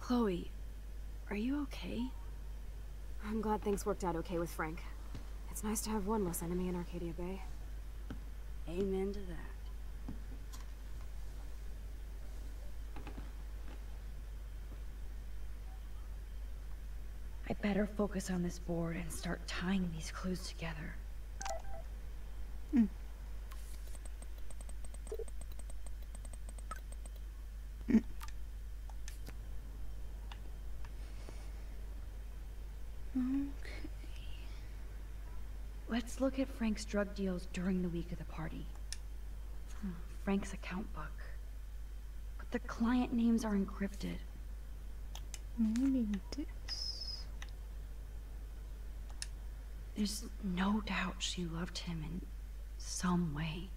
Chloe, are you okay? I'm glad things worked out okay with Frank. It's nice to have one less enemy in Arcadia Bay. Amen to that. I better focus on this board and start tying these clues together. Okay. Let's look at Frank's drug deals during the week of the party. Frank's account book. But the client names are encrypted. Maybe this. There's no doubt she loved him in some way.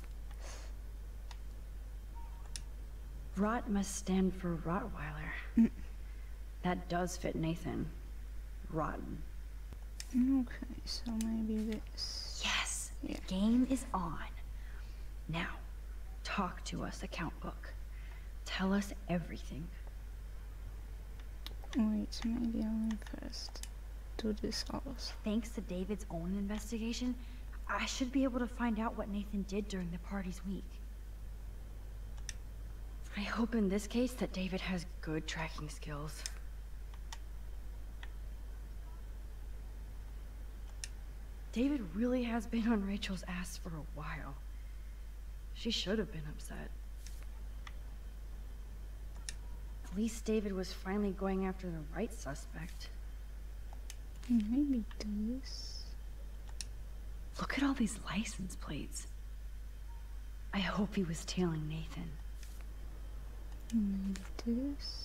Rot must stand for Rottweiler. That does fit Nathan. Rotten. Okay, so maybe this. Yes, Yeah. the game is on. Now, talk to us, account book. Tell us everything. Wait, maybe I'll first do this also. Thanks to David's own investigation, I should be able to find out what Nathan did during the party's week. I hope in this case that David has good tracking skills. David really has been on Rachel's ass for a while. She should have been upset. At least David was finally going after the right suspect. Maybe this. Look at all these license plates. I hope he was tailing Nathan. Maybe this.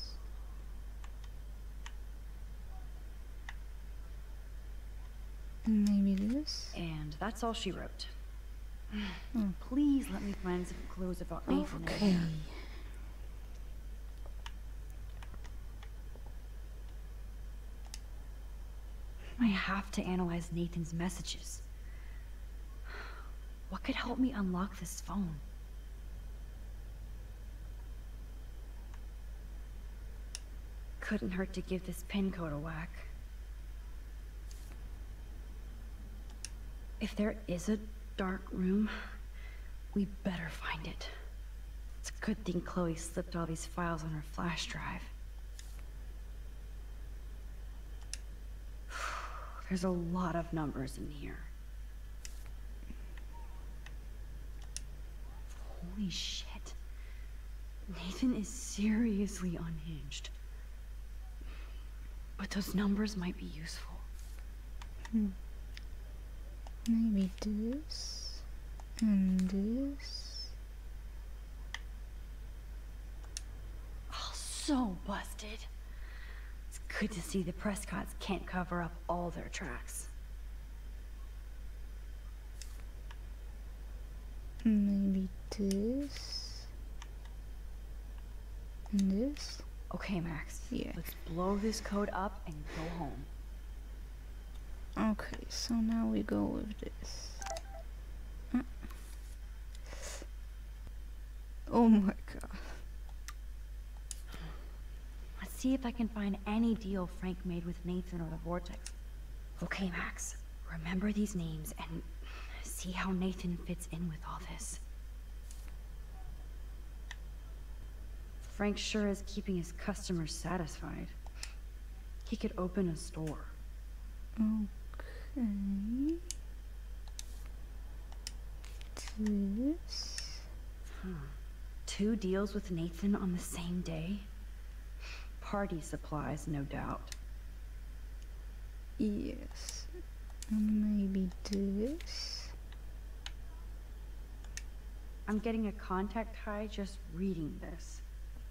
Maybe this. And that's all she wrote. Please let me find some clues about Nathan. Okay. I have to analyze Nathan's messages. What could help me unlock this phone? Couldn't hurt to give this pin code a whack. If there is a dark room, we better find it. It's a good thing Chloe slipped all these files on her flash drive. There's a lot of numbers in here. Holy shit. Nathan is seriously unhinged. But those numbers might be useful. Maybe this. And this. Oh, so busted. It's good to see the Prescotts can't cover up all their tracks. Maybe this. And this. Okay, Max. Yeah. Let's blow this code up and go home. Okay, so now we go with this. Oh my god. Let's see if I can find any deal Frank made with Nathan or the Vortex. Okay, Max. Remember these names and see how Nathan fits in with all this. Frank sure is keeping his customers satisfied. He could open a store. Okay. This. 2 deals with Nathan on the same day? Party supplies, no doubt. Yes. And maybe this. I'm getting a contact high just reading this.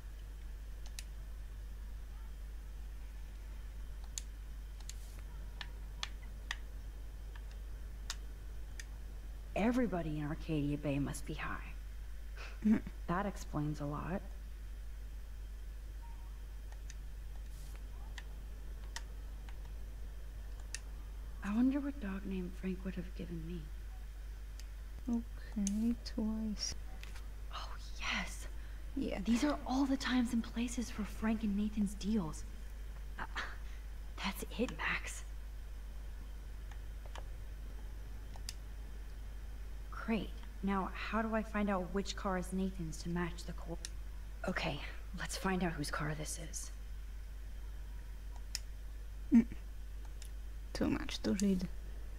Everybody in Arcadia Bay must be high. That explains a lot. I wonder what dog name Frank would have given me. Okay, twice. Oh, yes. Yeah. These are all the times and places for Frank and Nathan's deals. That's it, Max. Great. Now, how do I find out which car is Nathan's to match the core? Okay, let's find out whose car this is. Too much to read.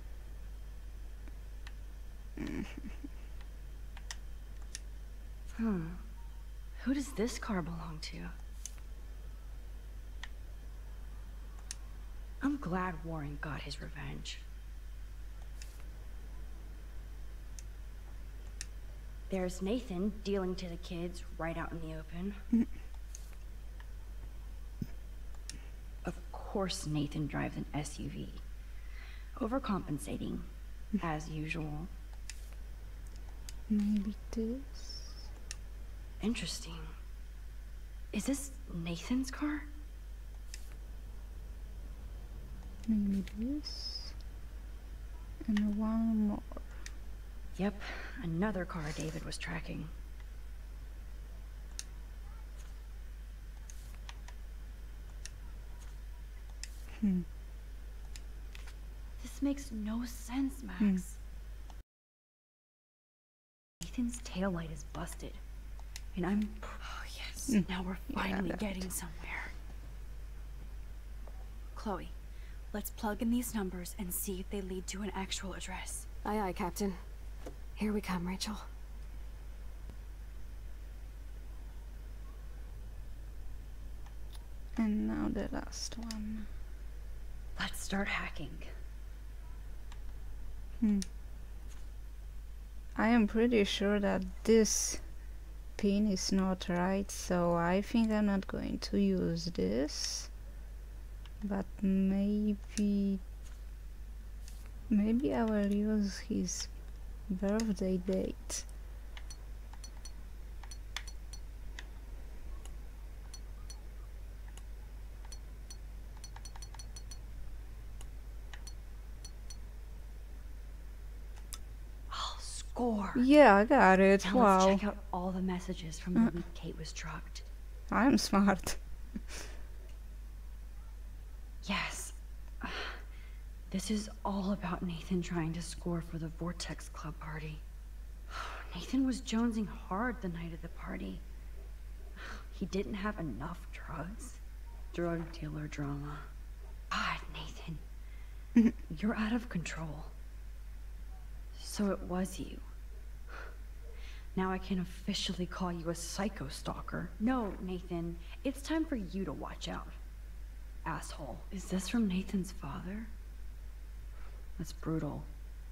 Who does this car belong to? I'm glad Warren got his revenge. There's Nathan dealing to the kids right out in the open. Of course Nathan drives an SUV. Overcompensating, as usual. Maybe this. Interesting. Is this Nathan's car? Maybe this. And one more. Yep, another car David was tracking. This makes no sense, Max. Nathan's taillight is busted. And I'm... Oh, yes. Now we're finally getting somewhere. Chloe, let's plug in these numbers and see if they lead to an actual address. Aye, aye, Captain. Here we come, Rachel. And now the last one. Let's start hacking. I am pretty sure that this pin is not right, so I think I'm not going to use this. But maybe I will use his birthday date. Score. Yeah, I got it. Now Wow. let's check out all the messages from the week Kate was drugged. I'm smart. Yes. This is all about Nathan trying to score for the Vortex Club party. Nathan was jonesing hard the night of the party. He didn't have enough drugs. Drug dealer drama. God, Nathan. You're out of control. So it was you. Now I can officially call you a psycho stalker. No, Nathan. It's time for you to watch out. Asshole. Is this from Nathan's father? That's brutal.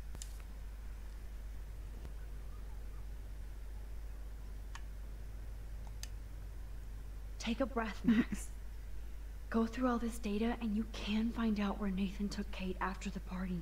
Take a breath, Max. Go through all this data and you can find out where Nathan took Kate after the party.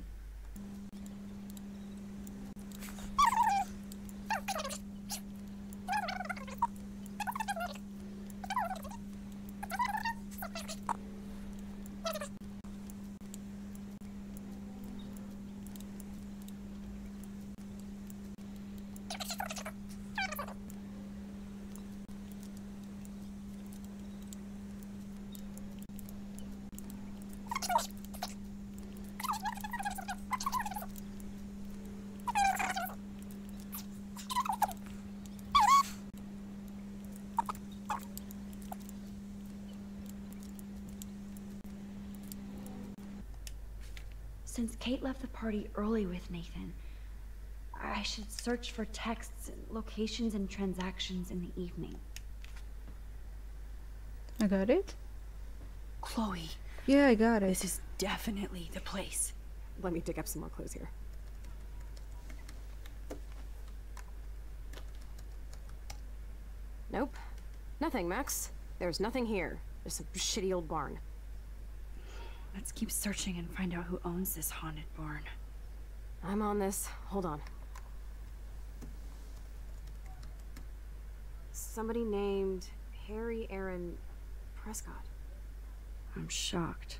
Since Kate left the party early with Nathan, I should search for texts, locations, and transactions in the evening. I got it? Chloe, Yeah, I got it. this is definitely the place. Let me dig up some more clues here. Nope. Nothing, Max. There's nothing here. Just some shitty old barn. Let's keep searching and find out who owns this haunted barn. I'm on this. Hold on. Somebody named Harry Aaron Prescott. I'm shocked.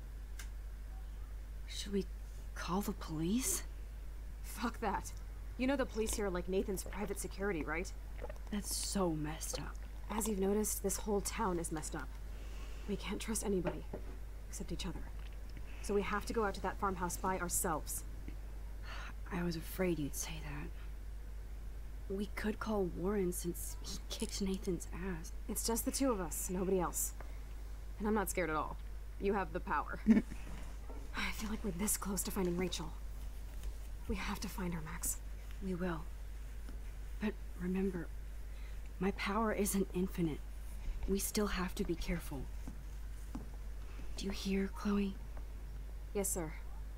Should we call the police? Fuck that. You know the police here are like Nathan's private security, right? That's so messed up. As you've noticed, this whole town is messed up. We can't trust anybody, except each other. So we have to go out to that farmhouse by ourselves. I was afraid you'd say that. We could call Warren since he kicked Nathan's ass. It's just the two of us, nobody else. And I'm not scared at all. You have the power. I feel like we're this close to finding Rachel. We have to find her, Max. We will. But remember, my power isn't infinite. We still have to be careful. Do you hear, Chloe? Yes, sir.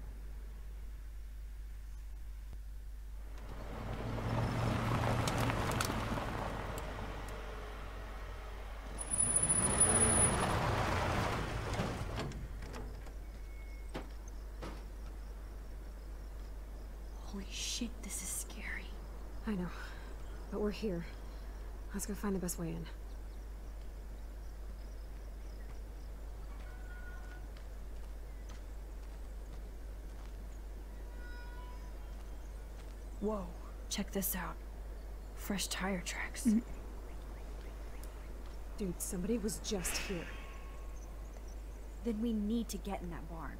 Holy shit, this is scary. I know. But we're here. Let's go find the best way in. Whoa, check this out. Fresh tire tracks. Dude, somebody was just here. Then we need to get in that barn.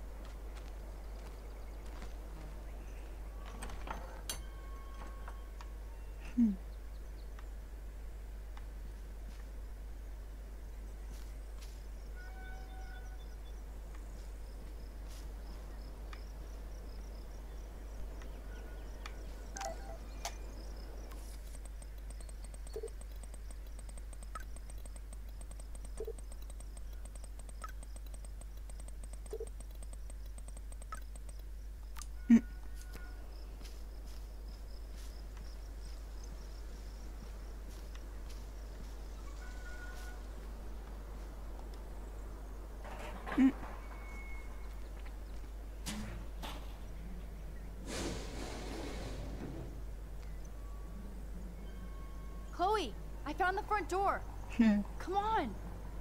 Chloe, I found the front door. Come on.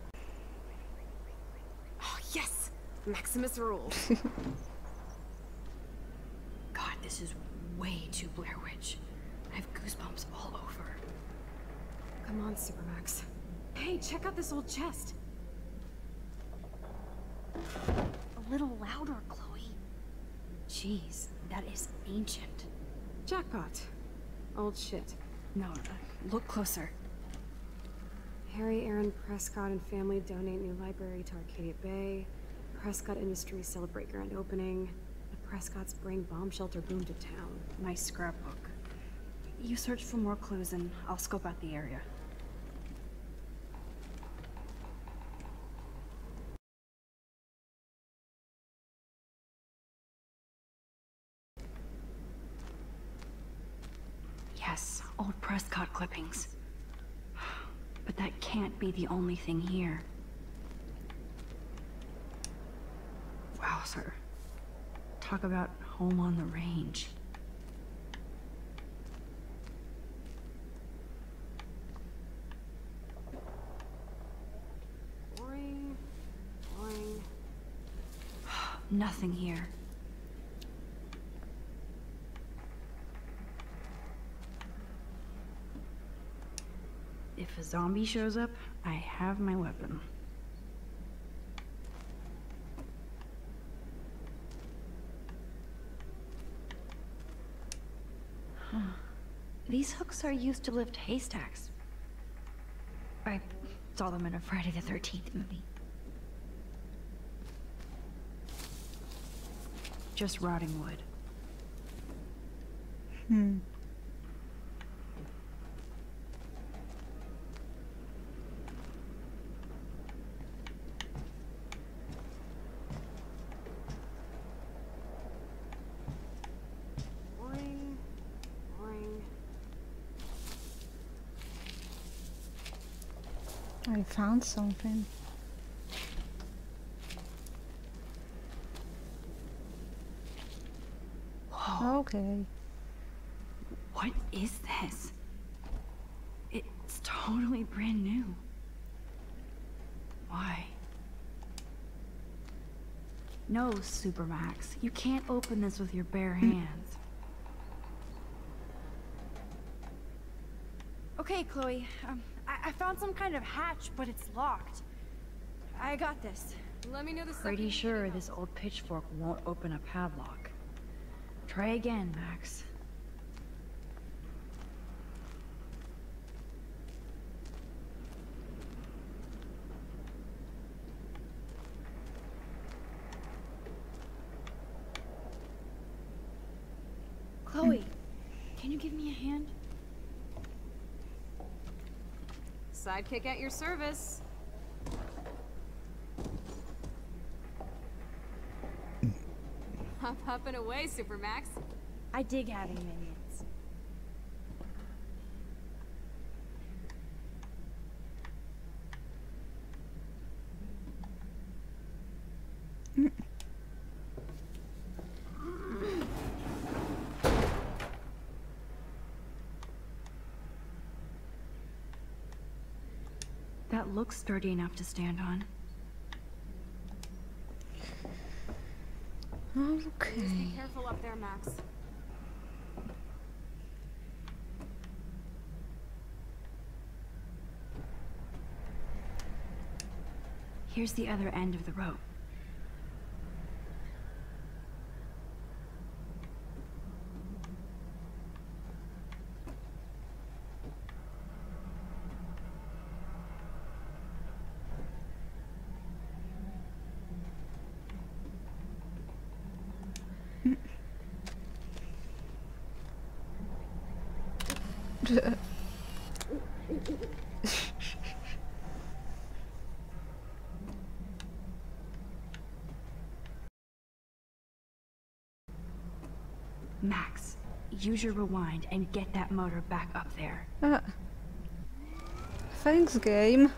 Oh, yes! Maximus rules. God, this is way too Blair Witch. I have goosebumps all over. Come on, Supermax. Hey, check out this old chest. A little louder, Chloe. Jeez, that is ancient. Jackpot. Old shit. No, look closer. Harry Aaron Prescott and family donate new library to Arcadia Bay. Prescott Industries celebrate grand opening. The Prescotts bring bomb shelter boom to town. Nice scrapbook. You search for more clues and I'll scope out the area. Yes, old Prescott clippings. But that can't be the only thing here. Wow, sir. Talk about home on the range. Boring. Boring. Nothing here. If a zombie shows up, I have my weapon. Huh. These hooks are used to lift haystacks. I saw them in a Friday the 13th movie. Just rotting wood. Boring. Boring. I found something. Whoa. Okay. What is this? It's totally brand new. Why? No, Supermax. You can't open this with your bare hands. Okay, Chloe. I found some kind of hatch, but it's locked. I got this. Let me know the stuff Pretty you need sure and this old pitchfork won't open a padlock. Try again, Max. Chloe, can you give me a hand? Sidekick at your service. Up and away, Supermax. I dig having minions. That looks sturdy enough to stand on. Okay. Be careful up there, Max. Here's the other end of the rope. Max, use your rewind and get that motor back up there. Thanks, game.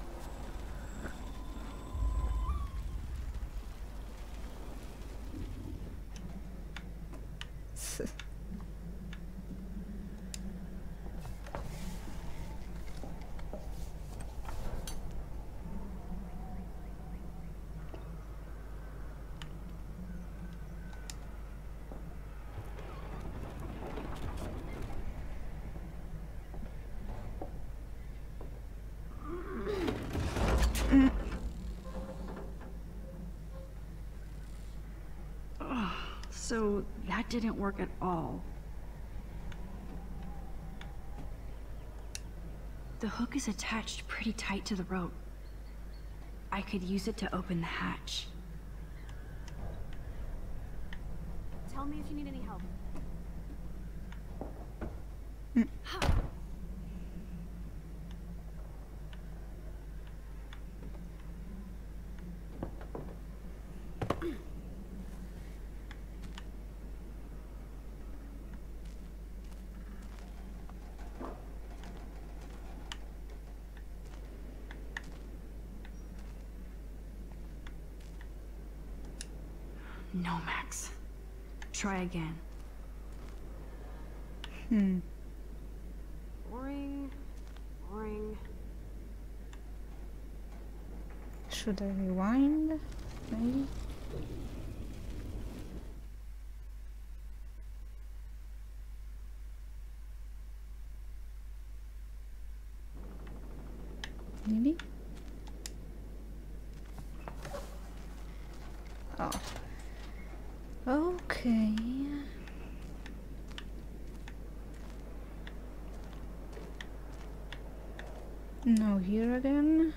So that didn't work at all. The hook is attached pretty tight to the rope. I could use it to open the hatch. Tell me if you need any help. No, Max. Try again. Boring. Boring. Should I rewind? Maybe? Maybe? Oh. Okay. Now here again.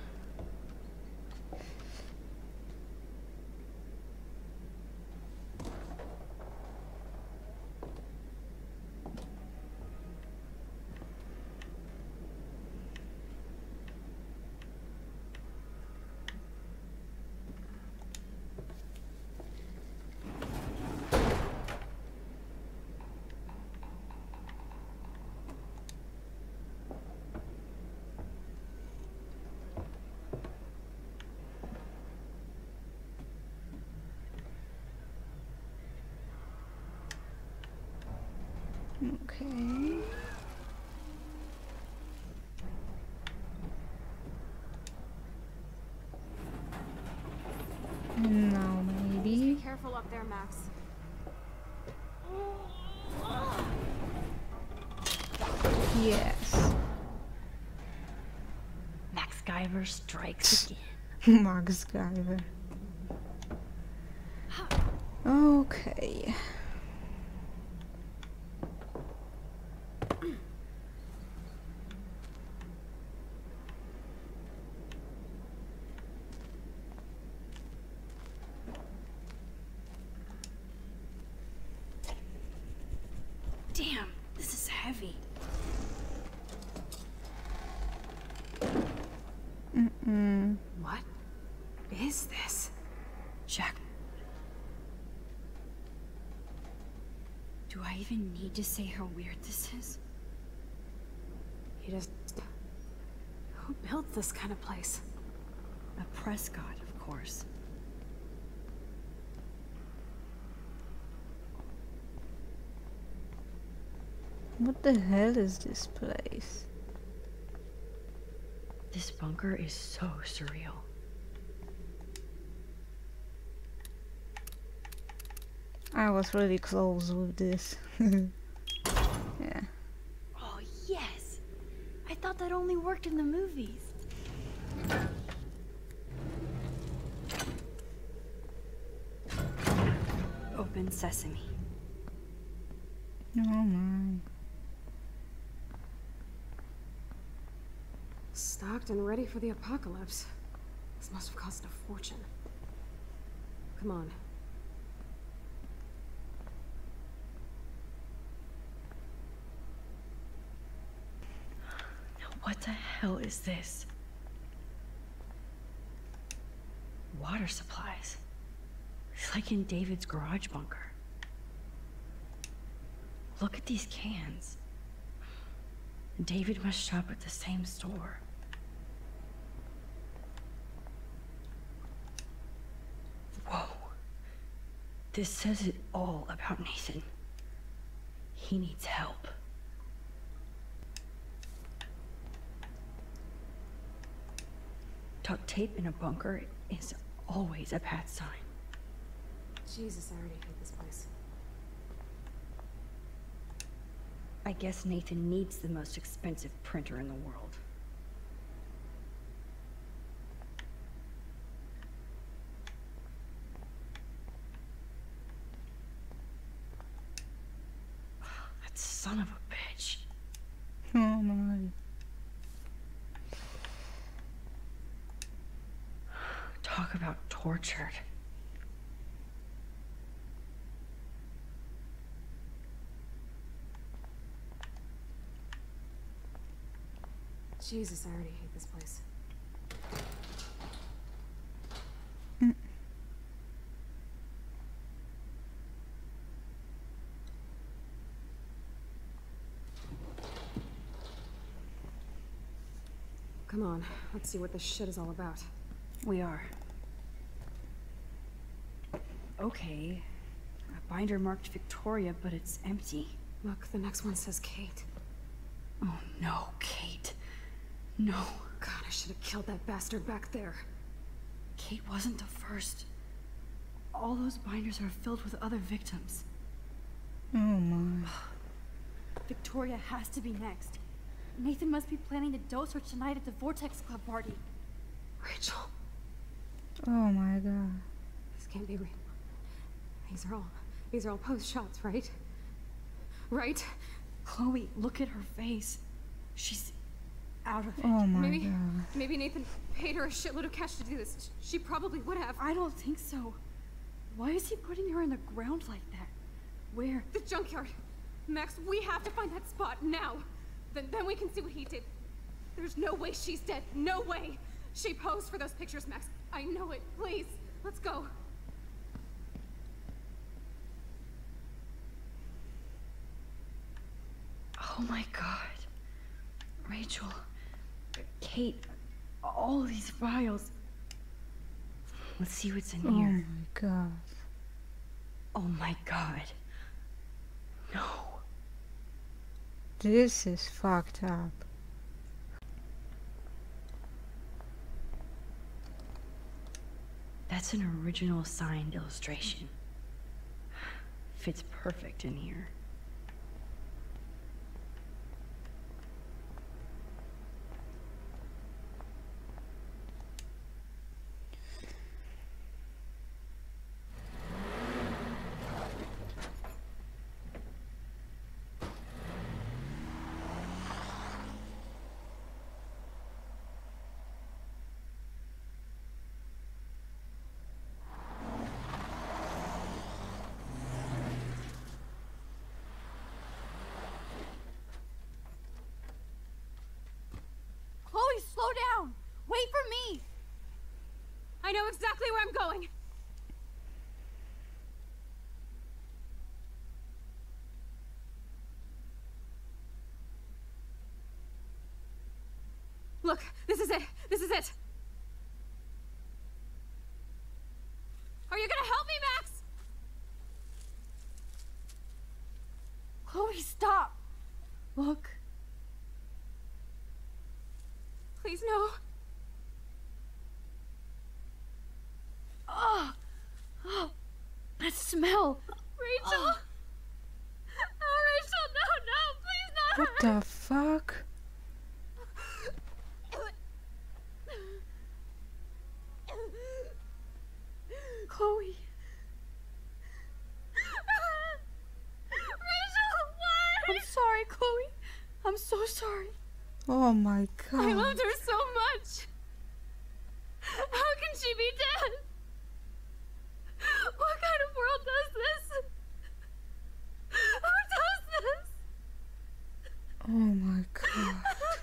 Okay. And now maybe. Be careful up there, Max. Yes. MacGyver strikes again. MacGyver. Okay. Damn, this is heavy. What is this? Jack. Do I even need to say how weird this is? You just... Who built this kind of place? A Prescott, of course. What the hell is this place? This bunker is so surreal. I was really close with this. Yeah. Oh, yes! I thought that only worked in the movies. Open sesame. Oh my. Stocked and ready for the apocalypse. This must have cost a fortune. Come on. What the hell is this? Water supplies. It's like in David's garage bunker. Look at these cans. David must shop at the same store. Whoa. This says it all about Nathan. He needs help. Duct tape in a bunker is always a bad sign. Jesus, I already hate this place. I guess Nathan needs the most expensive printer in the world. That son of a bitch. Oh my. Talk about tortured. Jesus, I already hate this place. Come on, let's see what this shit is all about. We are. Okay. A binder marked Victoria, but it's empty. Look, the next one says Kate. Oh no, Kate. No. God, I should have killed that bastard back there. Kate wasn't the first. All those binders are filled with other victims. Oh my. Victoria has to be next. Nathan must be planning to dose her tonight at the Vortex Club party. Rachel. Oh my god. This can't be real. These are all post shots, right? Right? Chloe, look at her face. She's out of it. Oh my god. Maybe Nathan paid her a shitload of cash to do this. She probably would have. I don't think so. Why is he putting her in the ground like that? Where? The junkyard. Max, we have to find that spot now. Then we can see what he did. There's no way she's dead. No way. She posed for those pictures, Max. I know it. Please, let's go. Oh my god. Rachel, Kate, all these files. Let's see what's in Oh here. my god. Oh my god. No. This is fucked up. That's an original signed illustration. Fits perfect in here. down! Wait for me! I know exactly where I'm going. Look, this is it. This is it. Are you gonna help me, Max? Chloe, stop! Look. Please, no. Oh! Oh! That smell! Rachel! Oh, Rachel, no, please not What her. the fuck? Chloe. Rachel, what? I'm sorry, Chloe. I'm so sorry. Oh my I god. loved her so much. How can she be dead? What kind of world does this? Who does this? Oh my god.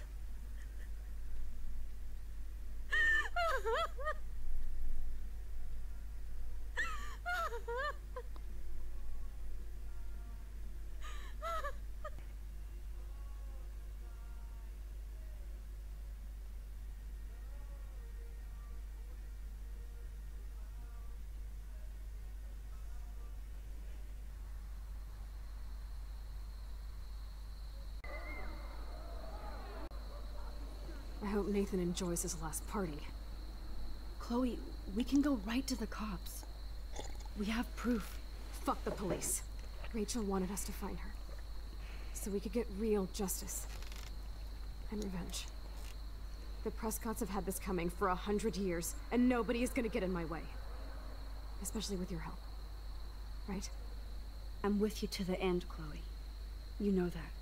I hope Nathan enjoys his last party. Chloe, we can go right to the cops. We have proof. Fuck the police. Rachel wanted us to find her, so we could get real justice and revenge. The Prescotts have had this coming for 100 years, and nobody is gonna get in my way. Especially with your help. Right? I'm with you to the end, Chloe. You know that.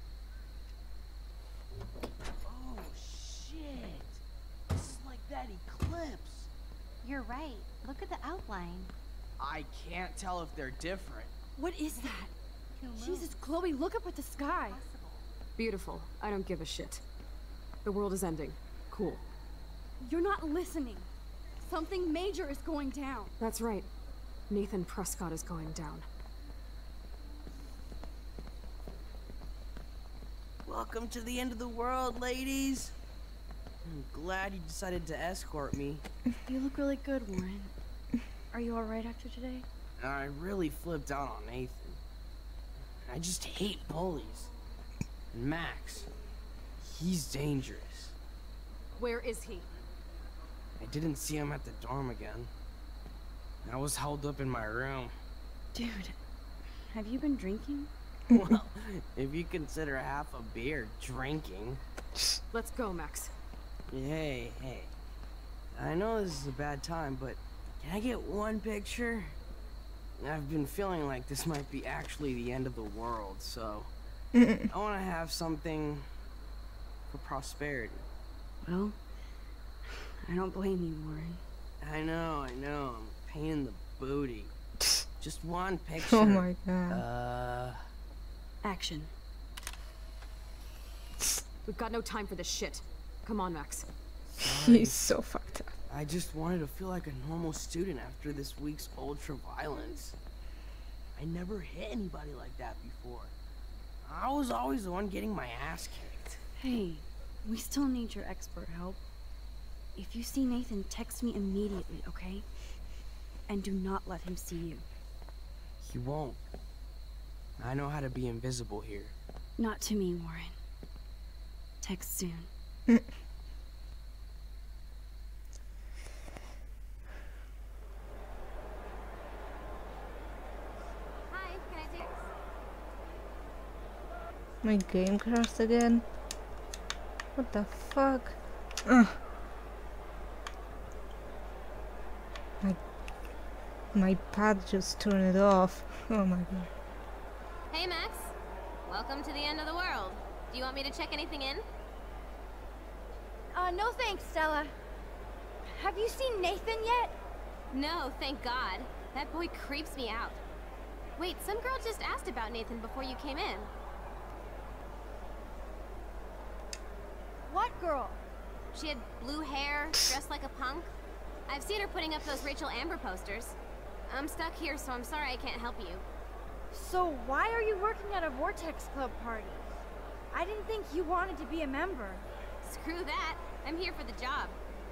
Oh, shit. This is like that eclipse. You're right. Look at the outline. I can't tell if they're different. What is that? Jesus, Chloe, look up at the sky. Beautiful. I don't give a shit. The world is ending. Cool. You're not listening. Something major is going down. That's right. Nathan Prescott is going down. Welcome to the end of the world, ladies. I'm glad you decided to escort me. You look really good, Warren. Are you alright after today? I really flipped out on Nathan. I just hate bullies. And Max, he's dangerous. Where is he? I didn't see him at the dorm again. I was held up in my room. Dude, have you been drinking? Well, if you consider half a beer drinking. Let's go, Max. Hey. I know this is a bad time, but can I get one picture? I've been feeling like this might be actually the end of the world, so I want to have something for prosperity. Well, I don't blame you, Warren. I know, I'm a pain in the booty. Just one picture. Oh my god. Action. We've got no time for this shit. Come on, Max. He's so fucked up. I just wanted to feel like a normal student after this week's ultra violence. I never hit anybody like that before. I was always the one getting my ass kicked. Hey, we still need your expert help. If you see Nathan, text me immediately, okay? And do not let him see you. He won't. I know how to be invisible here. Not to me, Warren. Text soon. Hi, can I take... My game crashed again. What the fuck? Ugh. My pad just turned it off. Oh my god. Hey, Max. Welcome to the end of the world. Do you want me to check anything in? No thanks, Stella. Have you seen Nathan yet? No, thank God. That boy creeps me out. Wait, some girl just asked about Nathan before you came in. What girl? She had blue hair, dressed like a punk. I've seen her putting up those Rachel Amber posters. I'm stuck here, so I'm sorry I can't help you. So why are you working at a Vortex Club party? I didn't think you wanted to be a member. Screw that. I'm here for the job.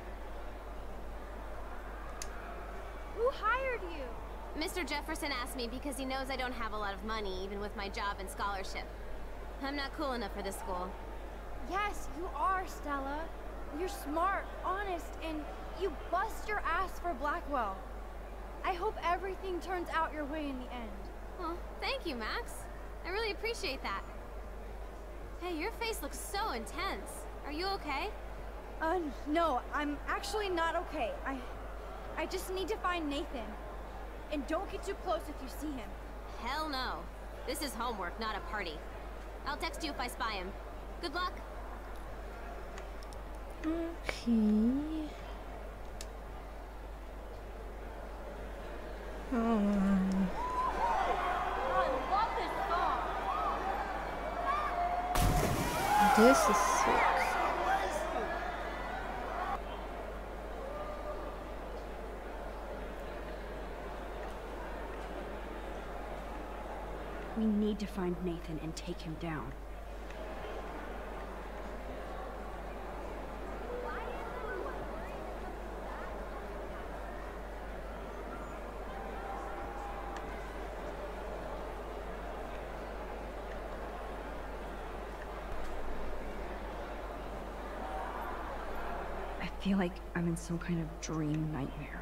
Who hired you? Mr. Jefferson asked me because he knows I don't have a lot of money, even with my job and scholarship. I'm not cool enough for this school. Yes, you are, Stella. You're smart, honest, and you bust your ass for Blackwell. I hope everything turns out your way in the end. Well, thank you, Max. I really appreciate that. Hey, your face looks so intense. Are you okay? No, I'm actually not okay. I just need to find Nathan. And don't get too close if you see him. Hell no. This is homework, not a party. I'll text you if I spy him. Good luck. Okay. Oh my. I love this song. This is sick. We need to find Nathan and take him down. I feel like I'm in some kind of dream nightmare.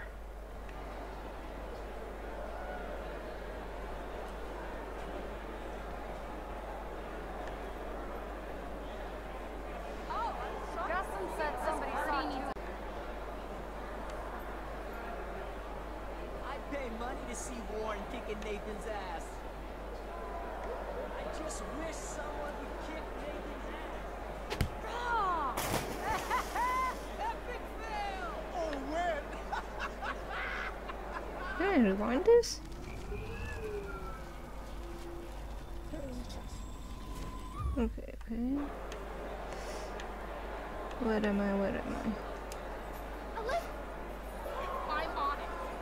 Justin said somebody saw you. I'd pay money to see Warren kicking Nathan's ass. I just wish someone would kick Nathan's ass. Epic fail! Oh, win! Can I rewind this? Okay, okay. Where am I? Where am I'm on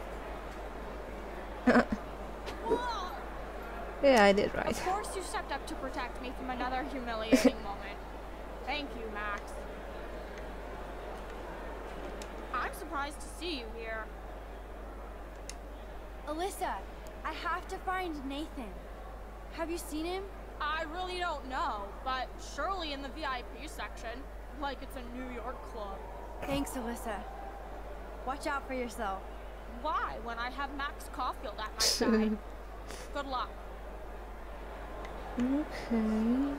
it. I? Yeah, I did right. Of course you stepped up to protect me from another humiliating moment. Thank you, Max. I'm surprised to see you here. Alyssa, I have to find Nathan. Have you seen him? I really don't know, but surely in the VIP section, like it's a New York club. Thanks, Alyssa. Watch out for yourself. Why, when I have Max Caulfield at my side? Good luck. Okay.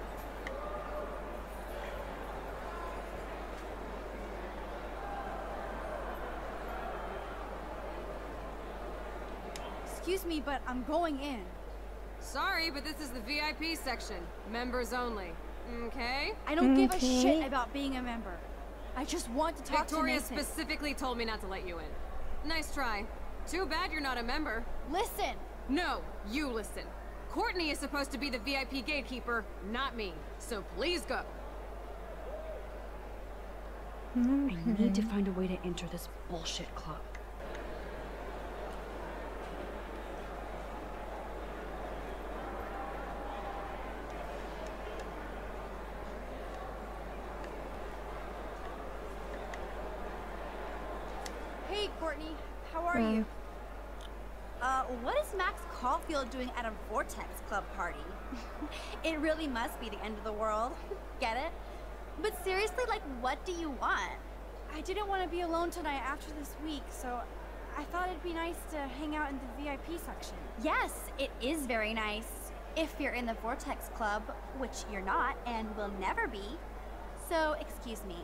Excuse me, but I'm going in. Sorry, but this is the VIP section. Members only. Okay? I don't give a Okay. shit about being a member. I just want to talk Victoria to Nathan. specifically told me not to let you in. Nice try. Too bad you're not a member. Listen! No, you listen. Courtney is supposed to be the VIP gatekeeper, not me. So please go. I need to find a way to enter this bullshit club. Hey, Courtney. How are you? What is Max Caulfield doing at a Vortex Club party? It really must be the end of the world. Get it? But seriously, like, what do you want? I didn't want to be alone tonight after this week, so I thought it'd be nice to hang out in the VIP section. Yes, it is very nice. If you're in the Vortex Club, which you're not and will never be. So, excuse me.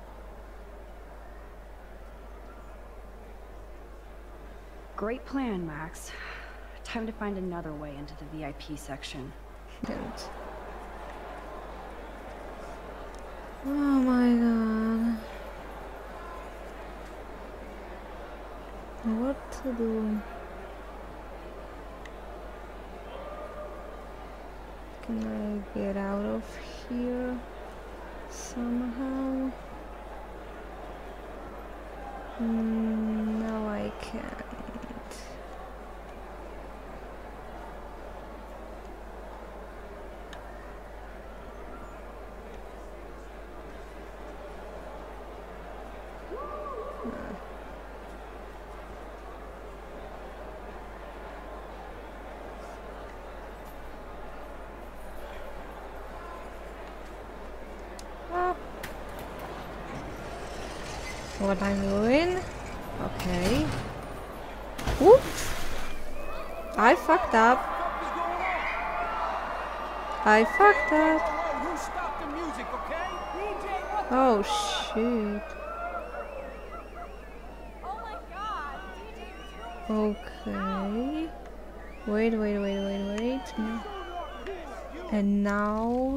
Great plan, Max. Time to find another way into the VIP section. Don't. Oh my god. What to do? Can I get out of here somehow? No, I can't. What I'm doing? Okay. Oops! I fucked up. I fucked up. Who stopped the music, okay? DJ, what the Oh fuck? shit. Oh my god, DJ. Okay. Wait. No. And now.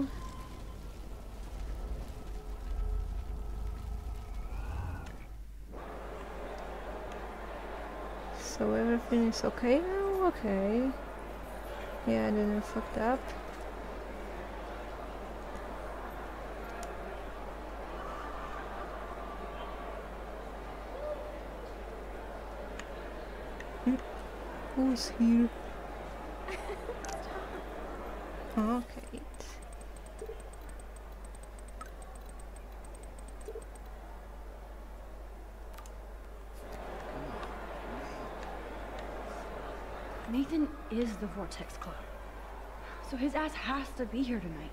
So everything is okay now? Okay. Yeah, I didn't fucked up. Who's here? Okay. Nathan is the Vortex Club. So his ass has to be here tonight.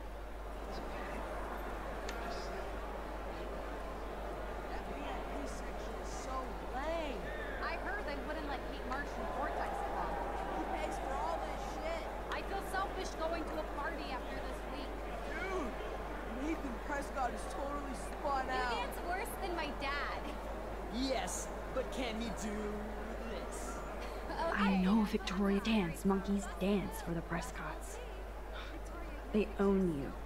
That VIP section is so lame. I heard they wouldn't let Kate Marsh in Vortex Club. Who pays for all this shit? I feel selfish going to a party after this week. Dude, Nathan Prescott is totally spun You out. dance worse than my dad. Yes, but can he do this? I know Victoria Dance. Monkeys dance for the Prescotts. They own you.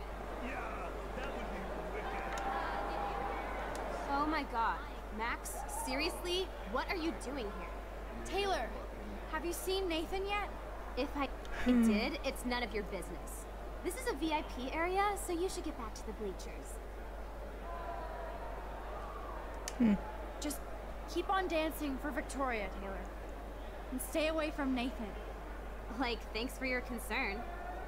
Oh my god. Max, seriously? What are you doing here? Taylor, have you seen Nathan yet? If I did, it's none of your business. This is a VIP area, so you should get back to the bleachers. Just keep on dancing for Victoria, Taylor. And stay away from Nathan. Like, thanks for your concern.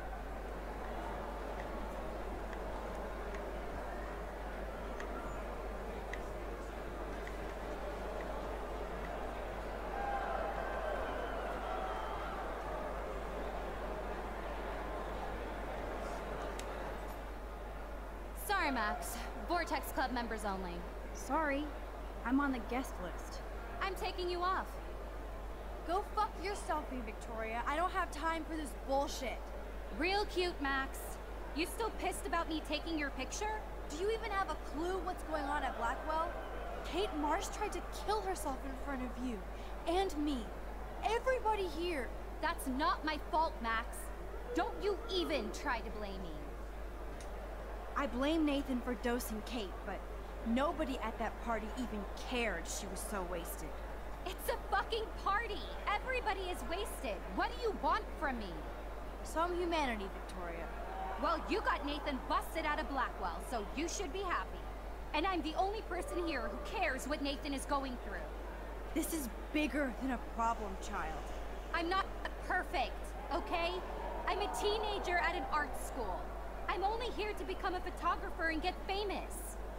Sorry, Max. Vortex Club members only. Sorry. I'm on the guest list. I'm taking you off. Go fuck yourself, Victoria. I don't have time for this bullshit. Real cute, Max. You still pissed about me taking your picture? Do you even have a clue what's going on at Blackwell? Kate Marsh tried to kill herself in front of you. And me. Everybody here. That's not my fault, Max. Don't you even try to blame me. I blame Nathan for dosing Kate, but nobody at that party even cared she was so wasted. It's a fucking party! Everybody is wasted. What do you want from me? Some humanity, Victoria. Well, you got Nathan busted out of Blackwell, so you should be happy. And I'm the only person here who cares what Nathan is going through. This is bigger than a problem, child. I'm not perfect, okay? I'm a teenager at an art school. I'm only here to become a photographer and get famous.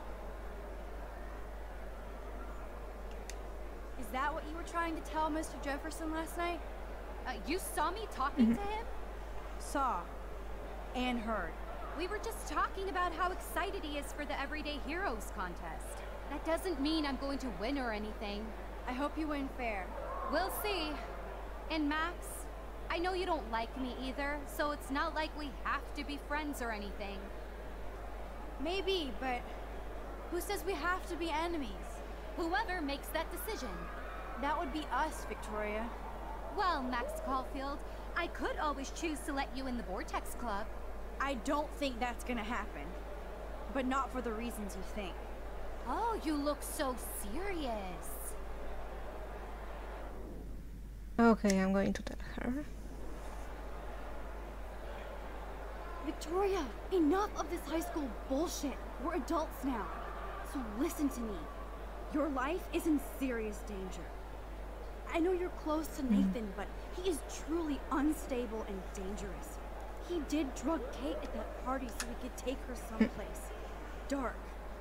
Is that what you were trying to tell Mr. Jefferson last night? You saw me talking to him? Saw. And heard. We were just talking about how excited he is for the Everyday Heroes contest. That doesn't mean I'm going to win or anything. I hope you win fair. We'll see. And Max, I know you don't like me either, so it's not like we have to be friends or anything. Maybe, but who says we have to be enemies? Whoever makes that decision. That would be us, Victoria. Well, Max Caulfield, I could always choose to let you in the Vortex Club. I don't think that's gonna happen. But not for the reasons you think. Oh, you look so serious. Okay, I'm going to tell her. Victoria, enough of this high school bullshit. We're adults now. So listen to me. Your life is in serious danger. I know you're close to Nathan, but he is truly unstable and dangerous. He did drug Kate at that party so we could take her someplace dark.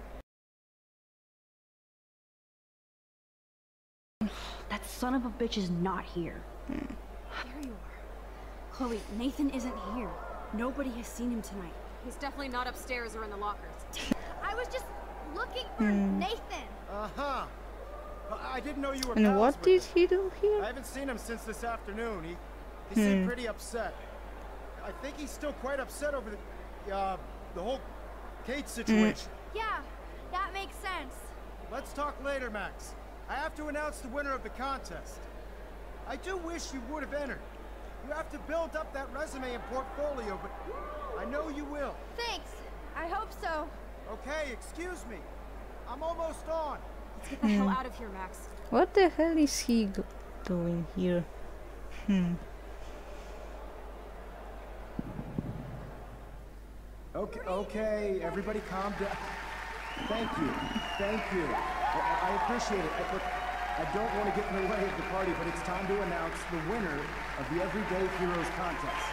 That son of a bitch is not here. There you are. Chloe, Nathan isn't here. Nobody has seen him tonight. He's definitely not upstairs or in the lockers. I was just looking for Nathan. Uh-huh. I didn't know you were And pals what with did him. he do I here? haven't seen him since this afternoon. He seemed pretty upset. I think he's still quite upset over the whole Kate situation. Yeah, that makes sense. Let's talk later, Max. I have to announce the winner of the contest. I do wish you would have entered. You have to build up that resume and portfolio, but I know you will. Thanks. I hope so. Okay, excuse me. I'm almost on. Let's get the hell out of here, Max. What the hell is he doing here? Okay, everybody calm down. Thank you. I appreciate it. Look, I don't want to get in the way of the party, but it's time to announce the winner of the Everyday Heroes contest.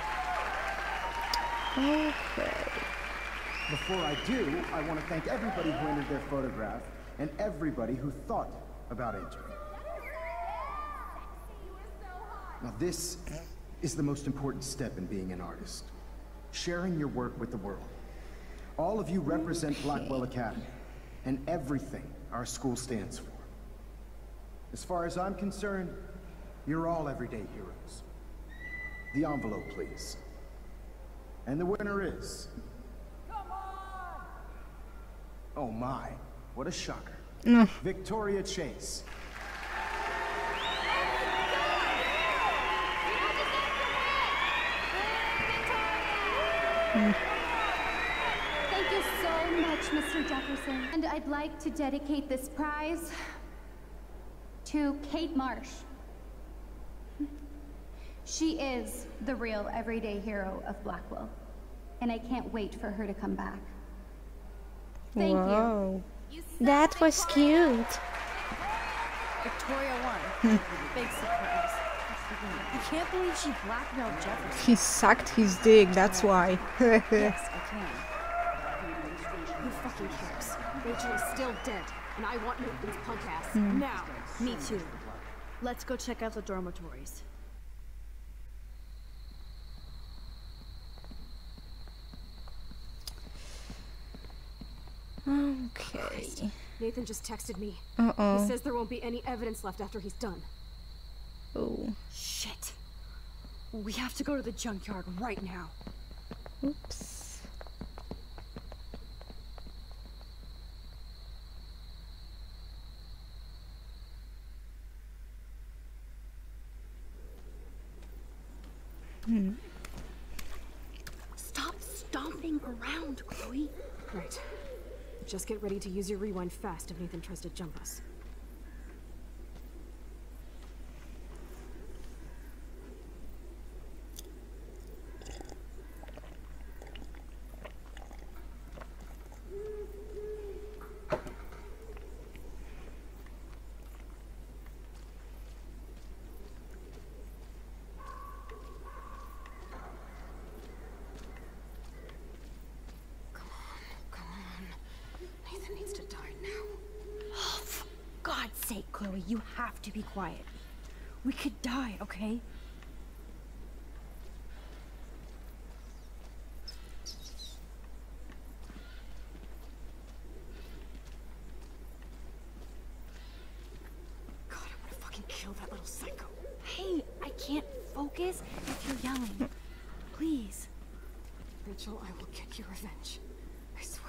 Okay. Before I do, I want to thank everybody who entered their photograph and everybody who thought about entering. Now this is the most important step in being an artist. Sharing your work with the world. All of you represent Blackwell Academy and everything our school stands for. As far as I'm concerned, you're all everyday heroes. The envelope, please. And the winner is... Come on! Oh my, what a shocker. Victoria Chase. Thank you so much, Mr. Jefferson. And I'd like to dedicate this prize to Kate Marsh. She is the real everyday hero of Blackwell. And I can't wait for her to come back. Thank Wow. That was cute. Victoria won. Big surprise. I can't believe she blackmailed Jefferson. He sucked his dick, that's why. Yes, I can. Who fucking cares? Rachel is still dead, and I want Nathan's punk ass. Now. Me too. Let's go check out the dormitories. Okay. Nathan just texted me. Uh-oh. He says there won't be any evidence left after he's done. Oh. Shit. We have to go to the junkyard right now. Oops. Stop stomping around, Chloe. Right. Just get ready to use your rewind fast if Nathan tries to jump us. Nathan needs to die now. Oh, for God's sake, Chloe, you have to be quiet. We could die, okay? God, I want to fucking kill that little psycho. Hey, I can't focus if you're yelling. Please. Rachel, I will get your revenge. I swear.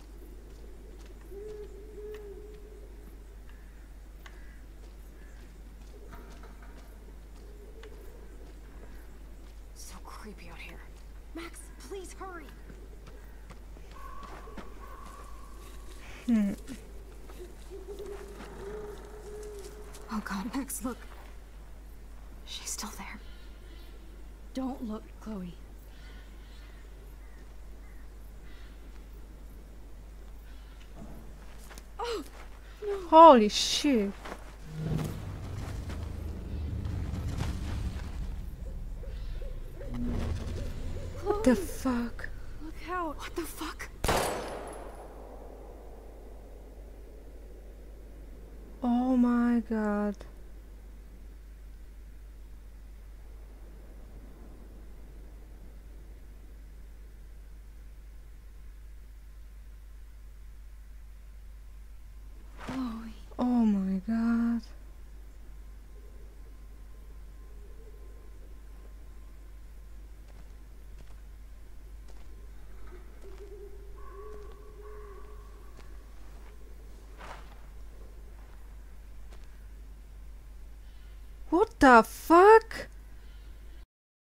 So creepy out here. Max, please hurry. Oh God, Max, look. She's still there. Don't look, Chloe. Oh, no. Holy shit. What the fuck? Look out. What the fuck? Oh my god. Chloe. Oh my god. What the fuck?